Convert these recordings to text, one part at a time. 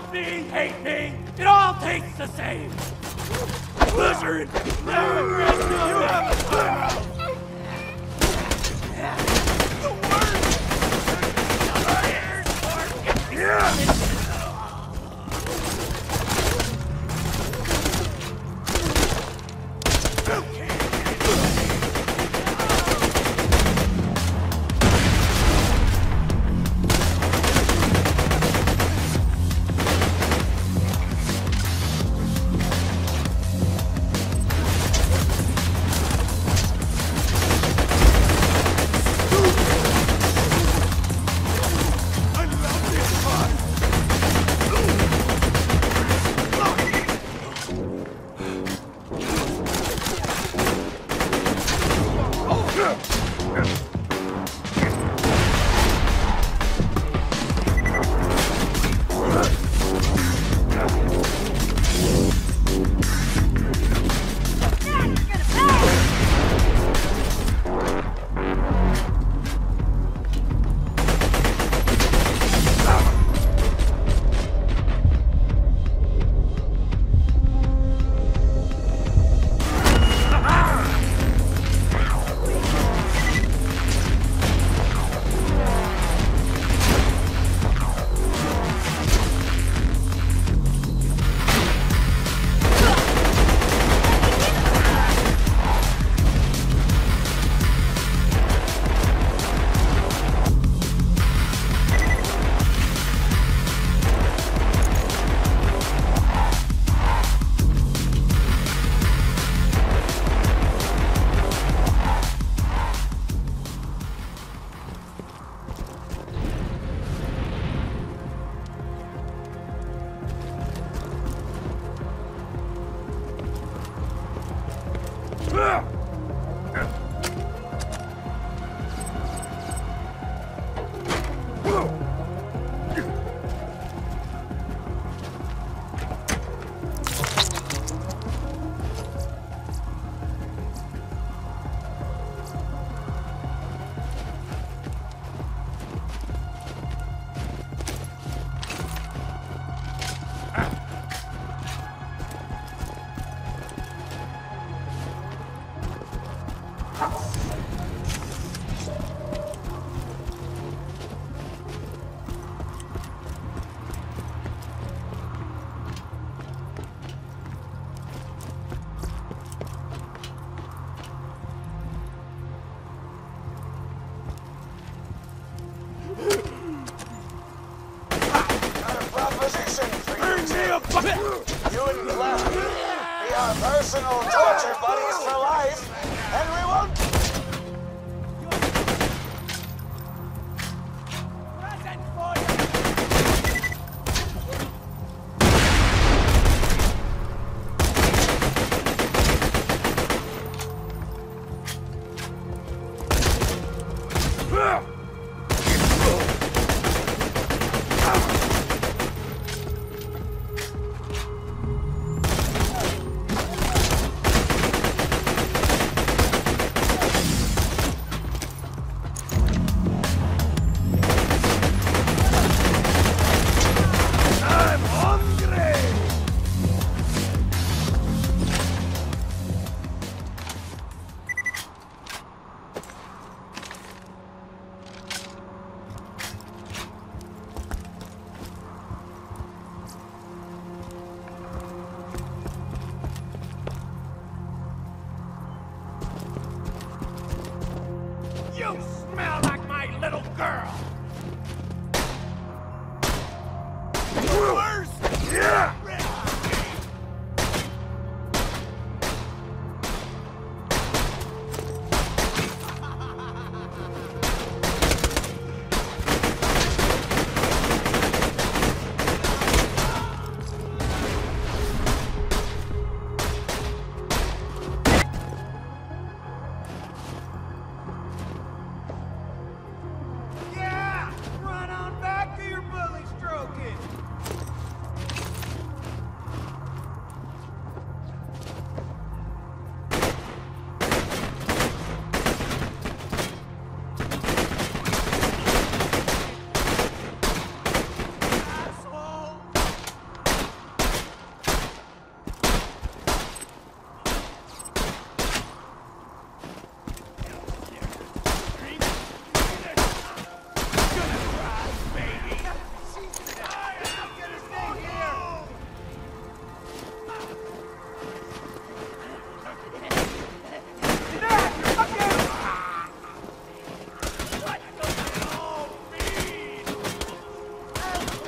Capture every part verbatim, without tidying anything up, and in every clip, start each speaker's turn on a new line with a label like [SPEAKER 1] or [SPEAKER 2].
[SPEAKER 1] love me, hate me, it all tastes the same. Blizzard never gets you have a timeout. The worst. Yeah.
[SPEAKER 2] You and Clem, we are personal torture buddies for life, and we won't... Present for you!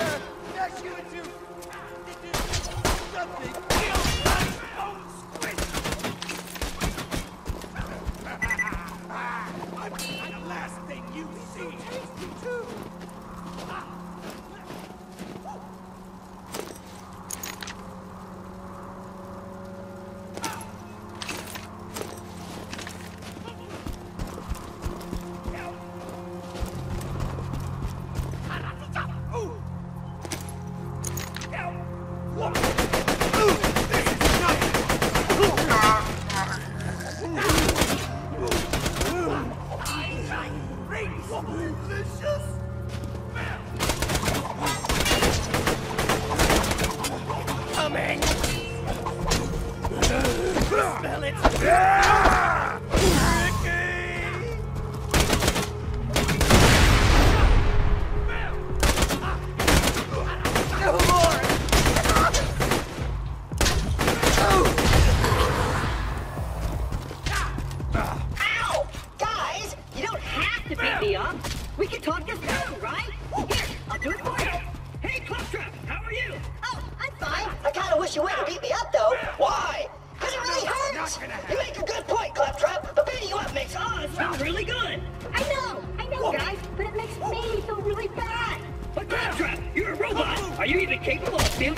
[SPEAKER 1] Dash you into something. Don't squint. I'm the last thing you see. Tasty too. Coming! Smell it!
[SPEAKER 3] Ow! Guys, you don't have to beat me up. We can talk this through, right? Here, I'll do it for you. Hey, Claptrap, how are you? Oh, I'm fine. I kind of wish you wouldn't beat me up, though. Why? Because it really hurts. You make a good point, Claptrap, but beating you up makes us feel really good.
[SPEAKER 4] I know, I know, guys, but it makes me feel really bad.
[SPEAKER 3] But Claptrap, you're a robot. Are you even capable of feeling?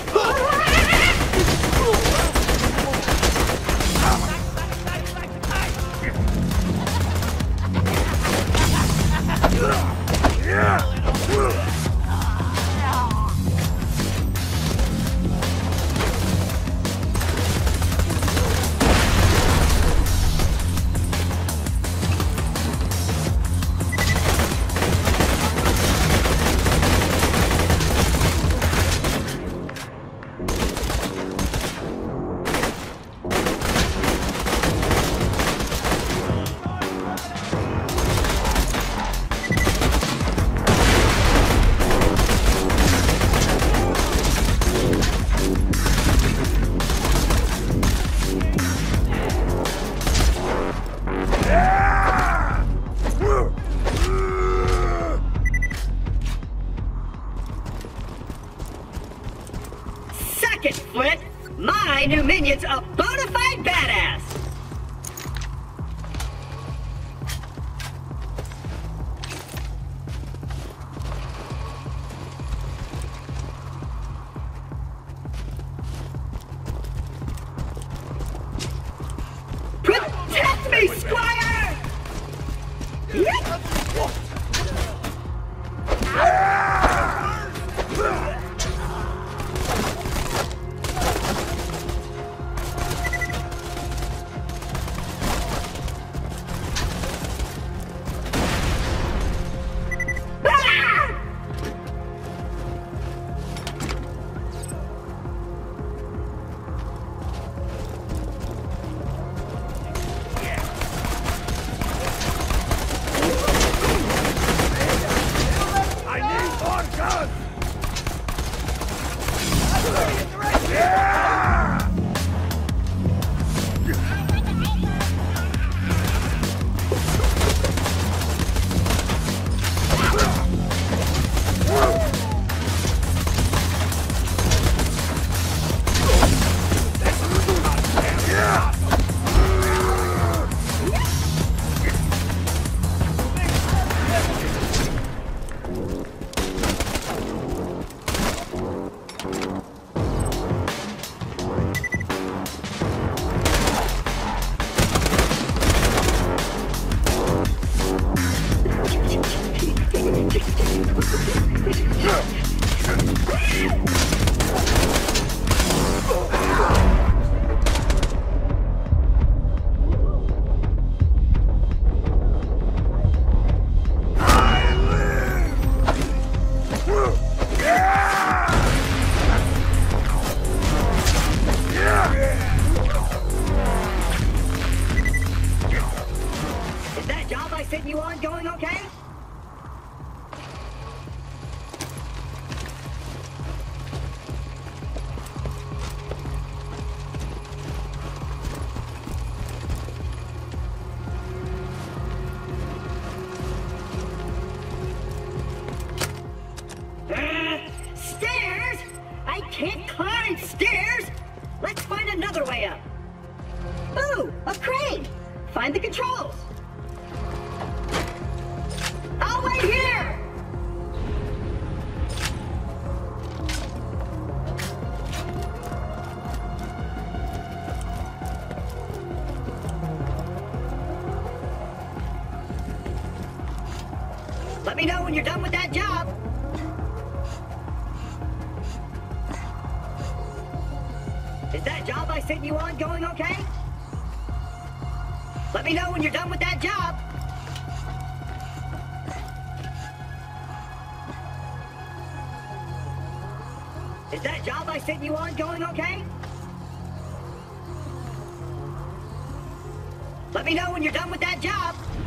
[SPEAKER 3] Second foot, my new minion's a bona fide badass. Protect me, Squire! Yep. You on going okay? can't climb stairs. Let's find another way up. Ooh, a crane. Find the controls. I'll wait here. Let me know when you're done with that job. Is that job I sent you on going okay? Let me know when you're done with that job. Is that job I sent you on going okay? Let me know when you're done with that job.